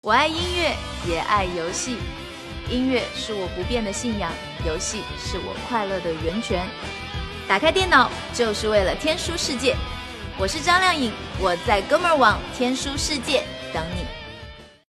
我爱音乐，也爱游戏。音乐是我不变的信仰，游戏是我快乐的源泉。打开电脑就是为了天书世界。我是张靓颖，我在哥们儿网天书世界等你。